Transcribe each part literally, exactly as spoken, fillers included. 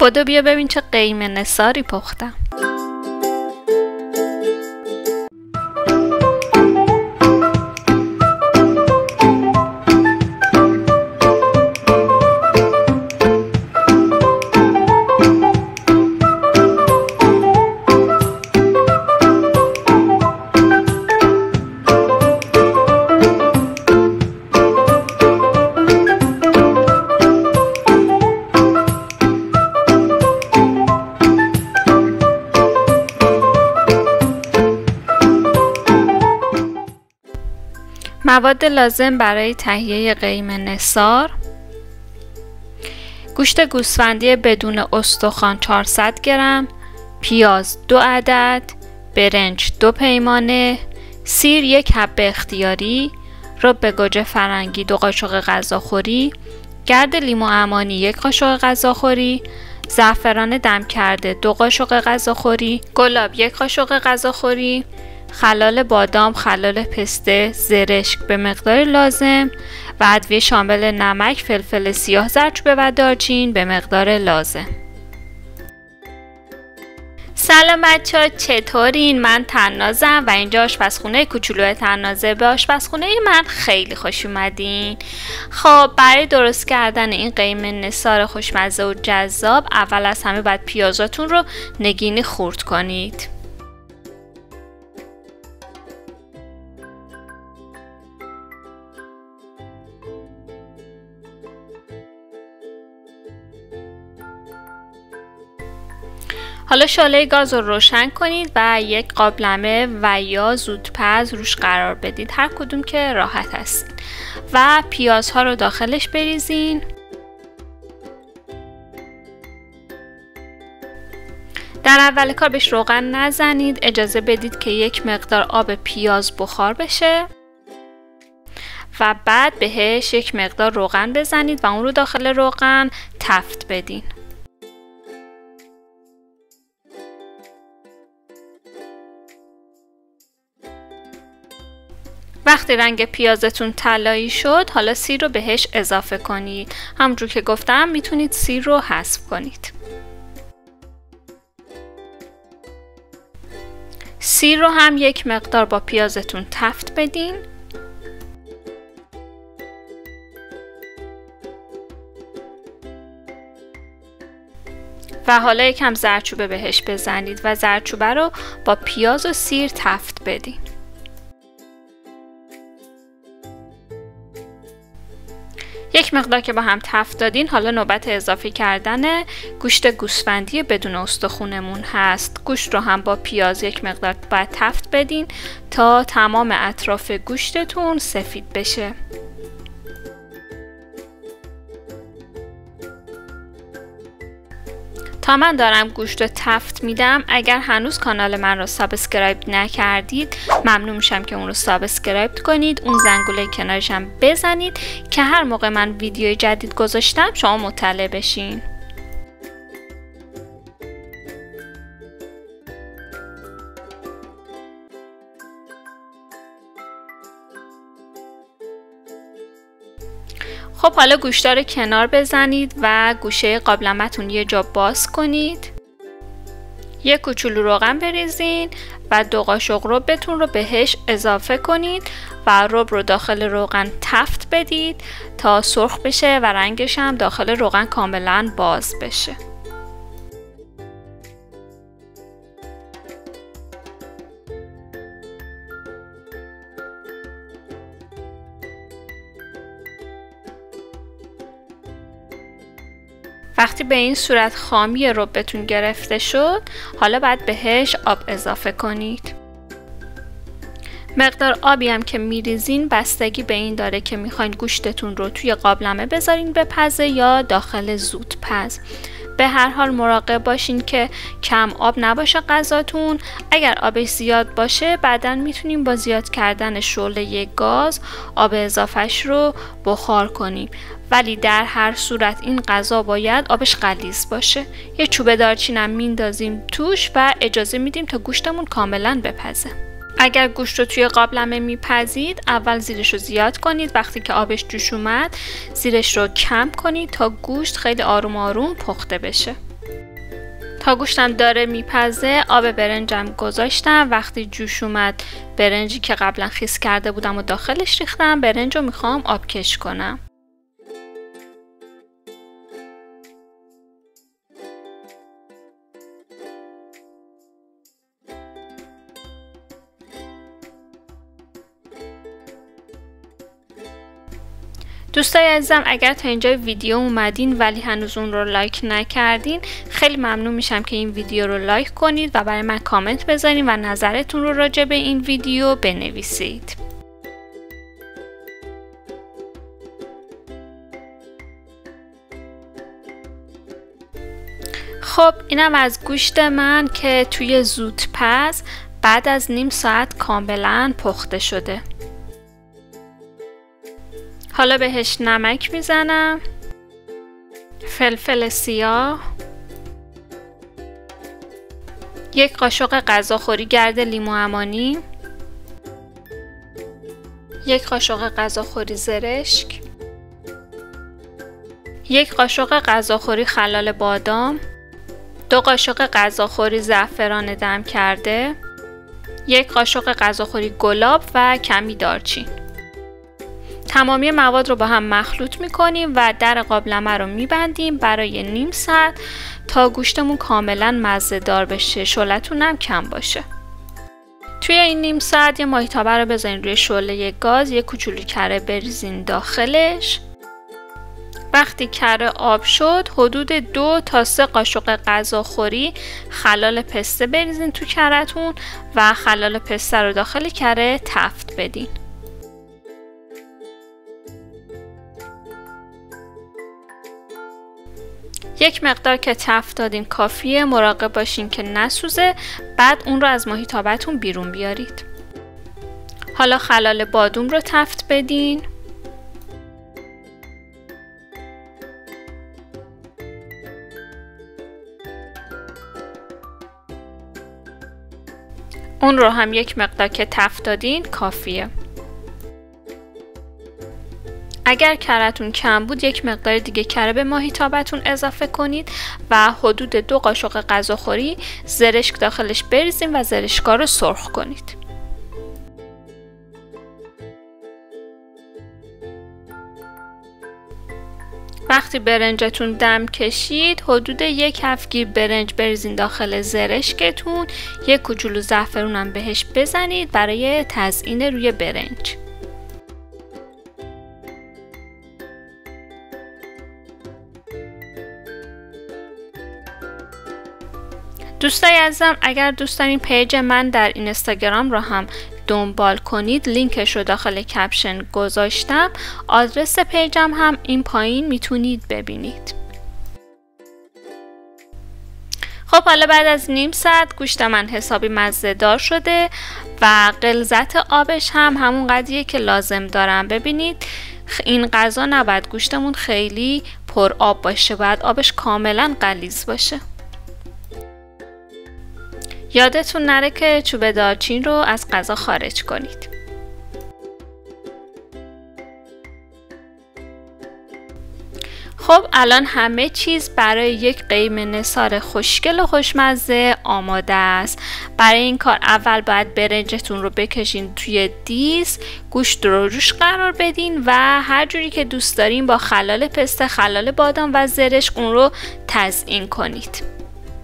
بدو بیا ببین چه قیمه نثاری پختم. مواد لازم برای تهیه قیمه نثار: گوشت گوسفندی بدون استخوان چهارصد گرم، پیاز دو عدد، برنج دو پیمانه، سیر یک حبه اختیاری، رب گوجه فرنگی دو قاشق غذاخوری، گرد لیمو عمانی یک قاشق غذاخوری، زعفران دم کرده دو قاشق غذاخوری، گلاب یک قاشق غذاخوری، خلال بادام، خلال پسته، زرشک به مقدار لازم و ادویه شامل نمک، فلفل سیاه، زردچوبه و دارچین به مقدار لازم. سلام بچه‌ها، چطورین؟ من تنازم و اینجا آشپزخونه کوچولو تنازه. به آشپزخونه من خیلی خوش اومدین. خب برای درست کردن این قیمه نثار خوشمزه و جذاب، اول از همه باید پیازاتون رو نگینی خورد کنید. حالا شعله گاز رو روشن کنید و یک قابلمه و یا زودپز روش قرار بدید، هر کدوم که راحت هستین، و پیازها رو داخلش بریزین. در اول کار بهش روغن نزنید، اجازه بدید که یک مقدار آب پیاز بخار بشه و بعد بهش یک مقدار روغن بزنید و اون رو داخل روغن تفت بدین. وقتی رنگ پیازتون طلایی شد، حالا سیر رو بهش اضافه کنید. همونجور که گفتم میتونید سیر رو حذف کنید. سیر رو هم یک مقدار با پیازتون تفت بدین. و حالا یکم زردچوبه بهش بزنید و زردچوبه رو با پیاز و سیر تفت بدین. یک مقدار که با هم تفت دادین، حالا نوبت اضافه کردن گوشت گوسفندی بدون استخونمون هست. گوشت رو هم با پیاز یک مقدار باید تفت بدین تا تمام اطراف گوشتتون سفید بشه. تا من دارم گوشت رو تفت میدم، اگر هنوز کانال من رو سابسکرایب نکردید ممنون میشم که اون رو سابسکرایب کنید، اون زنگوله کنارش هم بزنید که هر موقع من ویدیوی جدید گذاشتم شما مطلع بشین. خب حالا گوشتا رو کنار بزنید و گوشه قابلمه‌تون یه جا باز کنید. یک کوچولو روغن بریزین و دو قاشق ربتون رو بهش اضافه کنید و رب رو داخل روغن تفت بدید تا سرخ بشه و رنگش هم داخل روغن کاملا باز بشه. وقتی به این صورت خامی ربتون گرفته شد، حالا باید بهش آب اضافه کنید. مقدار آبی هم که میریزین بستگی به این داره که میخواین گوشتتون رو توی قابلمه بذارین بپزه یا داخل زودپز. به هر حال مراقب باشین که کم آب نباشه غذاتون. اگر آبش زیاد باشه بعداً میتونیم با زیاد کردن شعله گاز آب اضافهش رو بخار کنیم، ولی در هر صورت این غذا باید آبش غلیظ باشه. یه چوب دارچین هم میندازیم توش و اجازه میدیم تا گوشتمون کاملا بپزه. اگر گوشت رو توی قابلمه میپزید، اول زیرش رو زیاد کنید، وقتی که آبش جوش اومد زیرش رو کم کنید تا گوشت خیلی آروم آروم پخته بشه. تا گوشتم داره میپزه آب برنجم گذاشتم. وقتی جوش اومد برنجی که قبلا خیس کرده بودم و داخلش ریختم. برنج رو میخوام آبکش کنم. دوستای عزیزم اگر تا اینجا ویدیو اومدین ولی هنوز اون رو لایک نکردین خیلی ممنون میشم که این ویدیو رو لایک کنید و برای من کامنت بذارین و نظرتون رو راجع به این ویدیو بنویسید. خب اینم از گوشت من که توی زودپز بعد از نیم ساعت کاملا پخته شده. حالا بهش نمک میزنم، فلفل سیاه، یک قاشق غذاخوری گرد لیمو عمانی، یک قاشق غذاخوری زرشک، یک قاشق غذاخوری خلال بادام، دو قاشق غذاخوری زعفران دم کرده، یک قاشق غذاخوری گلاب و کمی دارچین. تمامی مواد رو با هم مخلوط میکنیم و در قابلمه رو میبندیم برای نیم ساعت تا گوشتمون کاملا مزه دار بشه، شعلتون هم کم باشه. توی این نیم ساعت یه ماهیتابه رو بذارین روی شعله گاز، یه کوچولو کره بریزین داخلش. وقتی کره آب شد حدود دو تا سه قاشق غذاخوری خلال پسته بریزین تو کره‌تون و خلال پسته رو داخل کره تفت بدین. یک مقدار که تفت دادین کافیه، مراقب باشین که نسوزه. بعد اون رو از ماهیتابه‌تون بیرون بیارید. حالا خلال بادوم رو تفت بدین. اون رو هم یک مقدار که تفت دادین کافیه. اگر کره‌تون کم بود یک مقدار دیگه کره به ماهیتابه‌تون اضافه کنید و حدود دو قاشق غذاخوری زرشک داخلش بریزین و زرشکا رو سرخ کنید. وقتی برنجتون دم کشید حدود یک کفگیر برنج بریزین داخل زرشکتون، یک کوچولو زعفرون هم بهش بزنید برای تزیین روی برنج. دوستای عزیزم اگر دوست دارین پیج من در اینستاگرام رو هم دنبال کنید لینکش رو داخل کپشن گذاشتم. آدرس پیجم هم این پایین میتونید ببینید. خب حالا بعد از نیم ساعت گوشت من حسابی مزه دار شده و غلظت آبش هم همون قدریه که لازم دارم. ببینید این غذا نباید گوشتمون خیلی پر آب باشه، باید آبش کاملا غلیظ باشه. یادتون نره که چوب دارچین رو از غذا خارج کنید. خب الان همه چیز برای یک قیم نثار خوشگل و خوشمزه آماده است. برای این کار اول باید برنجتون رو بکشین توی دیس، گوشت رو روش قرار بدین و هر جوری که دوست دارین با خلال پسته، خلال بادام و زرشک اون رو تزیین کنید.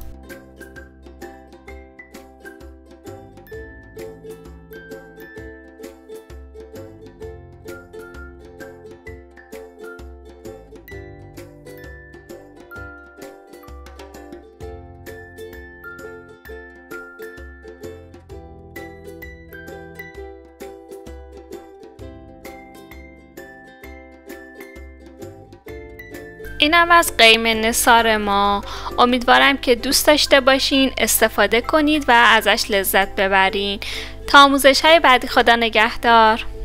اینم از قیم نثار ما. امیدوارم که دوست داشته باشین، استفاده کنید و ازش لذت ببرین. تا آموزش های بعدی خدا نگهدار.